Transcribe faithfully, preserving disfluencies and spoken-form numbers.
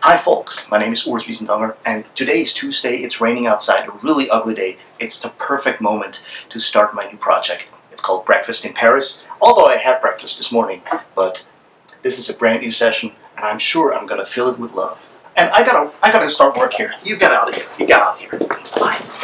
Hi folks, my name is Wiesendanger, and today is Tuesday. It's raining outside, a really ugly day. It's the perfect moment to start my new project. It's called Breakfast in Paris, although I had breakfast this morning, but this is a brand new session, and I'm sure I'm gonna fill it with love. And I gotta, I gotta start work here. You get out of here, you get out of here. Bye.